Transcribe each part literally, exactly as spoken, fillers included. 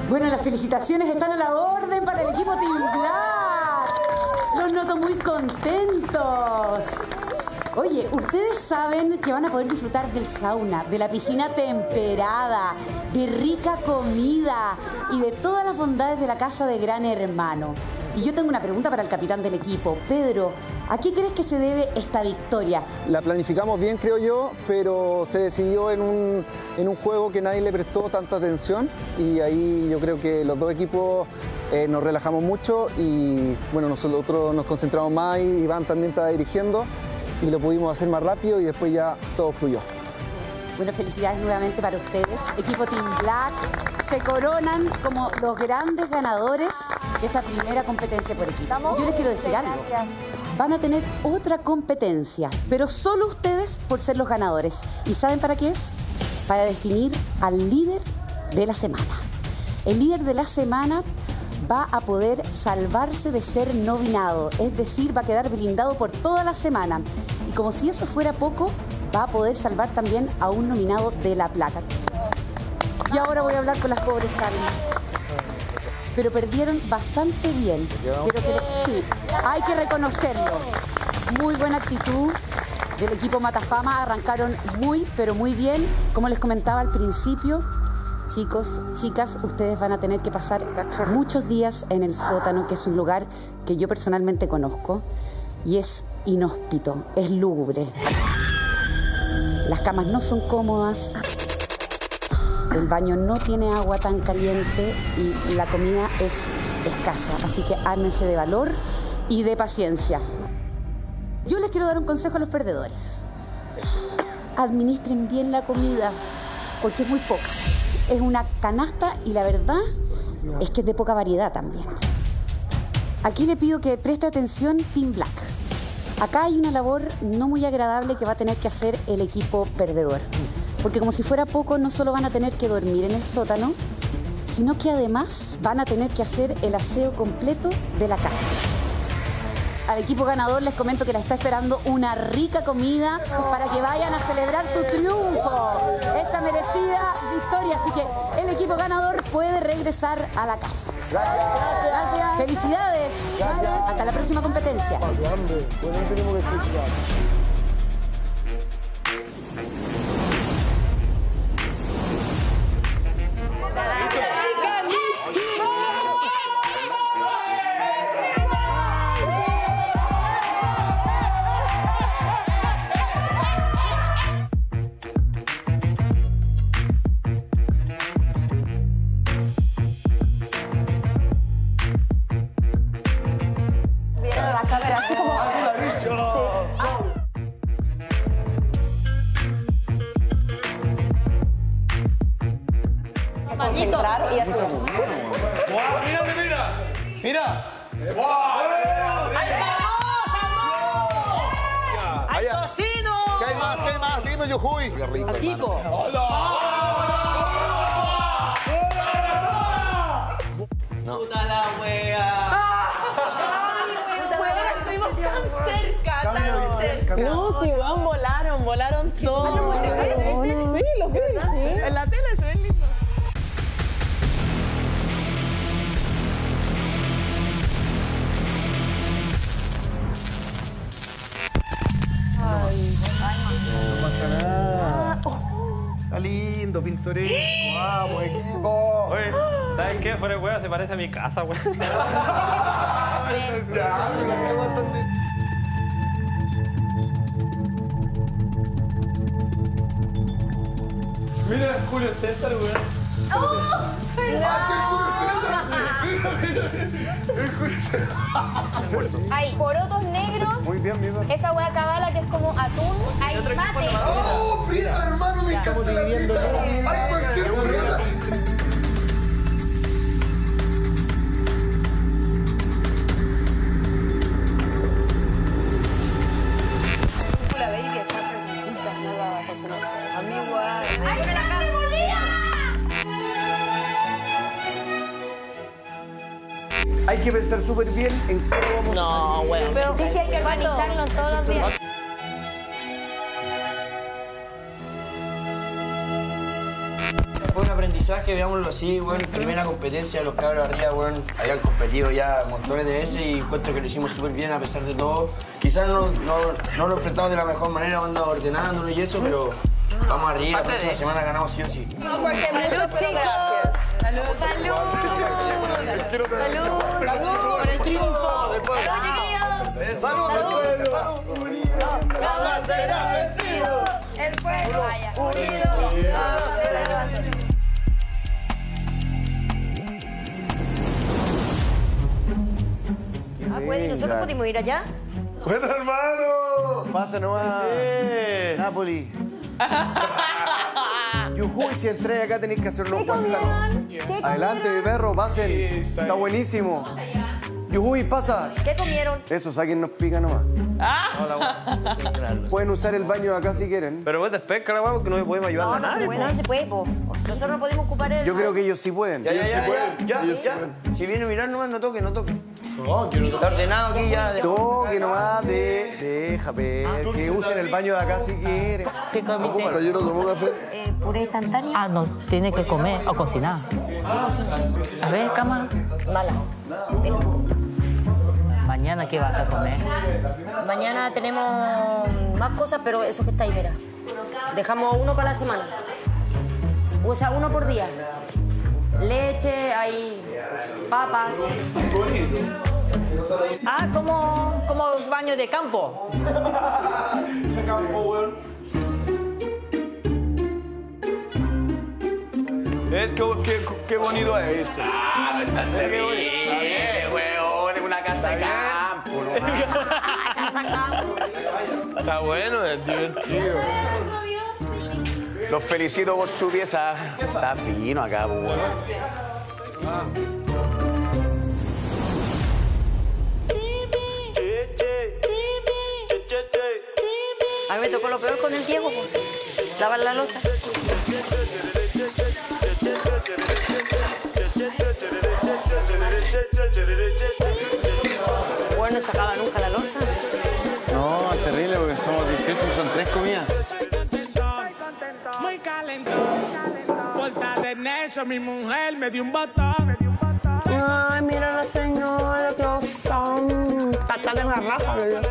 Bueno, las felicitaciones están a la orden para el equipo Team Black. Los noto muy contentos. Oye, ustedes saben que van a poder disfrutar del sauna, de la piscina temperada, de rica comida y de todas las bondades de la casa de Gran Hermano. Y yo tengo una pregunta para el capitán del equipo. Pedro, ¿a qué crees que se debe esta victoria? La planificamos bien, creo yo, pero se decidió en un, en un juego que nadie le prestó tanta atención y ahí yo creo que los dos equipos eh, nos relajamos mucho y bueno, nosotros nos concentramos más y Iván también estaba dirigiendo y lo pudimos hacer más rápido y después ya todo fluyó. Bueno, felicidades nuevamente para ustedes. Equipo Team Black se coronan como los grandes ganadores de esta primera competencia por equipo. Yo les quiero decir algo. Van a tener otra competencia, pero solo ustedes por ser los ganadores. ¿Y saben para qué es? Para definir al líder de la semana. El líder de la semana va a poder salvarse de ser nominado, es decir, va a quedar blindado por toda la semana. Y como si eso fuera poco, va a poder salvar también a un nominado de la placa. Y ahora voy a hablar con las pobres almas. Pero perdieron bastante bien. Pero que, sí, hay que reconocerlo. Muy buena actitud del equipo Matafama. Arrancaron muy, pero muy bien. Como les comentaba al principio, chicos, chicas, ustedes van a tener que pasar muchos días en el sótano, que es un lugar que yo personalmente conozco. Y es inhóspito, es lúgubre. Las camas no son cómodas. El baño no tiene agua tan caliente y la comida es escasa. Así que ármense de valor y de paciencia. Yo les quiero dar un consejo a los perdedores. Administren bien la comida, porque es muy poca. Es una canasta y la verdad es que es de poca variedad también. Aquí le pido que preste atención Team Black. Acá hay una labor no muy agradable que va a tener que hacer el equipo perdedor. Porque como si fuera poco, no solo van a tener que dormir en el sótano, sino que además van a tener que hacer el aseo completo de la casa. Al equipo ganador les comento que la está esperando una rica comida para que vayan a celebrar su triunfo, esta merecida victoria. Así que el equipo ganador puede regresar a la casa. Gracias. Gracias. Felicidades. Gracias. Hasta la próxima competencia. Concentrar y hacer. ¡Wow! ¡Mira, mira! ¡Mira! ¡Wow! ¡Ay, salmón, salmón! ¡Ay, tocino! ¿Qué hay más? ¿Qué hay más? Dime, Yujuy. Qué rico, Kiko. No. ¡Puta la wea! ¡Ay, estuvimos tan cerca! ¡Tan cerca! No, sí, weón, volaron, volaron todos. Sí, los vi. En la tele se ven lindos. No pasa nada. Está lindo, pintoresco. Vamos, equipo. Oye, ¿sabes qué? Fuera de hueá se parece a mi casa, güey. Mira, Julio César, güey. ¡Ah, Julio César! ¡El Julio César! Hay porotos negros. Muy bien, mi hermano. Esa hueá cabala que es como atún. Hay mate. ¡Oh, Prieto, hermano! Me encanta la Prieto. ¡Hay cualquier Prieto! La baby está fresquita, no la pasó nada. A mí igual. ¡Ay, me molía! Hay que pensar súper bien en cómo vamos No, a... weón. Pero sí, sí hay que organizarlo todos los días. Fue un aprendizaje. aprendizaje, veámoslo así, bueno, primera competencia de los cabros arriba, bueno, habían competido ya montones de veces y encuentro que lo hicimos súper bien a pesar de todo. Quizás no, no, no lo enfrentamos de la mejor manera, andamos ordenándolo y eso, pero vamos arriba, la próxima semana ganamos sí o sí. Salud, chicos. Salud, salud. Quiero Salud, salud por el triunfo. Salud, chiquillos. Salud al pueblo. Jamás será vencido. El pueblo unido. Jamás será vencido. Ah, pues, ¿nosotros pudimos ir allá? Bueno, hermano. Pasa nomás. Sí. Napoli. Yujuy, si entráis acá tenéis que hacer unos cuantos. Adelante, mi perro, pasen. Está buenísimo. Yujuy, pasa. ¿Qué comieron? Eso, saquen nos pica nomás. Pueden usar el baño de acá si quieren. Pero vos despesca la weá porque no me podemos ayudar No, a no se nadie. puede, no se puede, po. Nosotros no podemos ocupar el... Yo creo que ellos sí pueden. Ya, ya, ya, ya, ya, ya. Si viene a mirar nomás, no toque, no toque. Está ordenado aquí ya. Toque nomás, de, deja, pe, que usen el baño de acá si quieren. ¿Qué comiste? ¿Yo no tomo café? Eh, puré instantáneo. Ah, no, tiene que comer o cocinar. A ver, cama. Mala. Mira. Mañana, ¿qué vas a comer? Mañana tenemos más cosas, pero eso que está ahí, mira. Dejamos uno para la semana. O sea, uno por día. Leche, hay papas. Ah, como, como baño de campo. ¿Qué campo, weón? Es que, qué, qué bonito es esto. Ah, no está bien, weón, es una casa de campo, ¿no? Está bueno, es divertido. Los felicito por su pieza. Está fino acá, weón. A mí me tocó lo peor con el Diego, po. Lavar la loza. Bueno, no sacaba nunca la loza. No, es terrible porque somos dieciocho y son tres comidas. Muy calentón, corta de necho, mi mujer me dio un botón. Ay, mira la señora, que son patas de garrafa, bebé.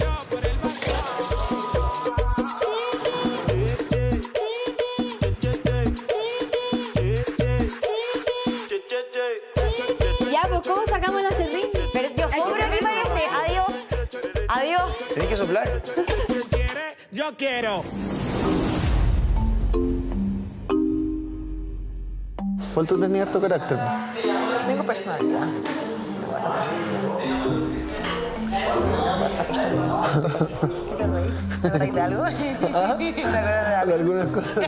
Ya, pues, ¿cómo sacamos la serrín? Pero yo juro que parece. Adiós. Adiós. Tenés que soplar. Yo quiero. ¿Cuál tú tenías harto carácter? Tengo personalidad. ¿Te reís de algo? ¿Te acuerdas de algo? Algunas cosas.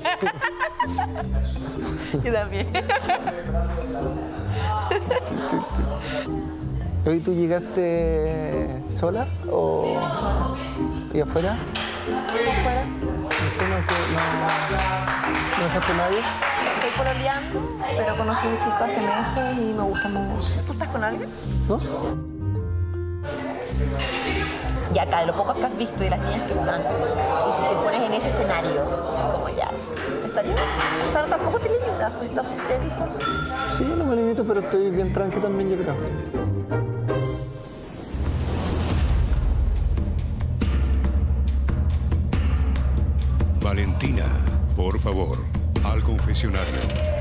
Yo también. ¿Hoy tú llegaste sola o y afuera? ¿Afuera? ¿No, no, no, no dejaste a nadie? Estoy pololeando, pero conocí a un chico hace meses y me gusta mucho. ¿Tú estás con alguien? ¿No? Ya acá, de lo poco que has visto y las niñas que están, y si te pones en ese escenario, así como ya, ¿estaría bien? O sea, tampoco te limitas, pues estás soltera. Sí, no me limito, pero estoy bien tranqui también, yo creo. Valentina, por favor, al confesionario.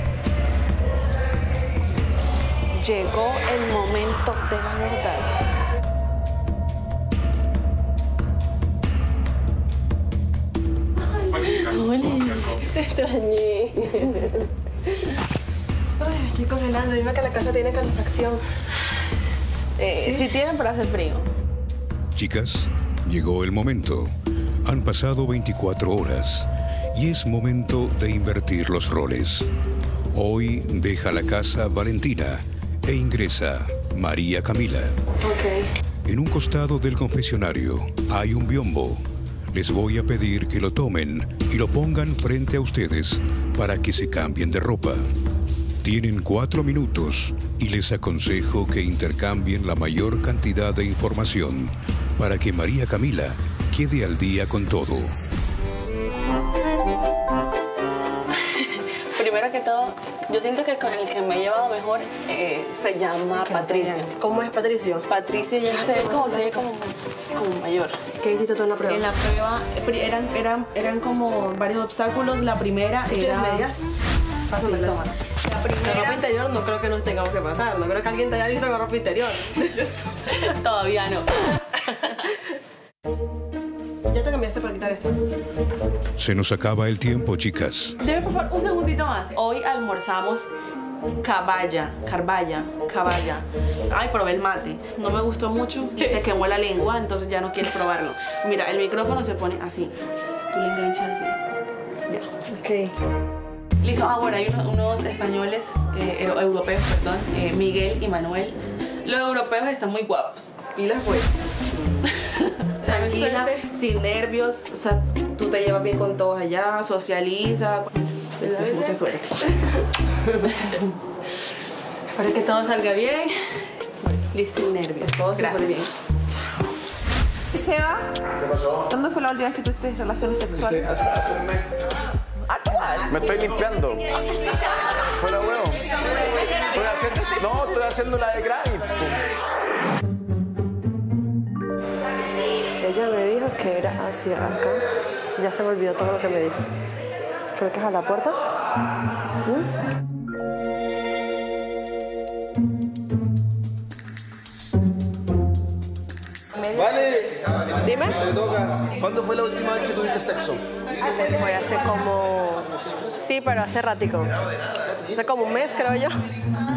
Llegó el momento de la verdad. Hola, te extrañé. Ay, me estoy congelando. Dime que la casa tiene calefacción. Eh, ¿Sí? Si tienen para hacer frío. Chicas, llegó el momento. Han pasado veinticuatro horas y es momento de invertir los roles. Hoy deja la casa Valentina e ingresa María Camila. Ok. En un costado del confesionario hay un biombo. Les voy a pedir que lo tomen y lo pongan frente a ustedes para que se cambien de ropa. Tienen cuatro minutos y les aconsejo que intercambien la mayor cantidad de información para que María Camila quede al día con todo. Primero que todo, yo siento que con el que me he llevado mejor eh, se llama Patricio. ¿Cómo es Patricio? Patricio ya se ve como, se ve como, como mayor. ¿Qué hiciste tú en la prueba? En la prueba eran, eran, eran como varios obstáculos. La primera era... medias? Fácil, toma. La primera... La ropa interior no creo que nos tengamos que pasar. No creo que alguien te haya visto con ropa interior. Todavía no. Ya te cambiaste para quitar esto. Se nos acaba el tiempo, chicas. Debe, por favor, un segundito más. Hoy almorzamos caballa, carballa, caballa. Ay, probé el mate. No me gustó mucho. Te quemó la lengua, entonces ya no quieres probarlo. Mira, el micrófono se pone así. Tú le enganchas así. Ya. Ok. Listo. Ah, bueno, hay unos, unos españoles, eh, europeos, perdón, eh, Miguel y Manuel. Los europeos están muy guapos. Pilas, pues. Tranquila, sin nervios, o sea, tú te llevas bien con todos allá, socializa. Entonces, mucha suerte. Espero que todo salga bien. Listo, sin nervios, todo súper bien. Seba, ¿Qué pasó? ¿cuándo fue la última vez que tuviste relaciones sexuales? Hace, hace un mes. Me estoy limpiando. Fuera huevo. Estoy haciendo, no, estoy haciendo la de Gravitz. Ella me dijo que era hacia acá. Ya se me olvidó todo lo que me dijo. Creo que es a la puerta. ¿Mm? Vale. Dime. Te toca. ¿Cuándo fue la última vez que tuviste sexo? Fue hace como... Sí, pero hace ratico. Hace como un mes, creo yo.